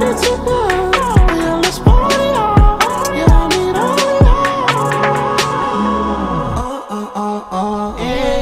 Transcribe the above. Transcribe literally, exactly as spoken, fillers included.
get together. Yeah, let's party on. Yeah, I need all y'all. Uh, uh, uh, uh, yeah.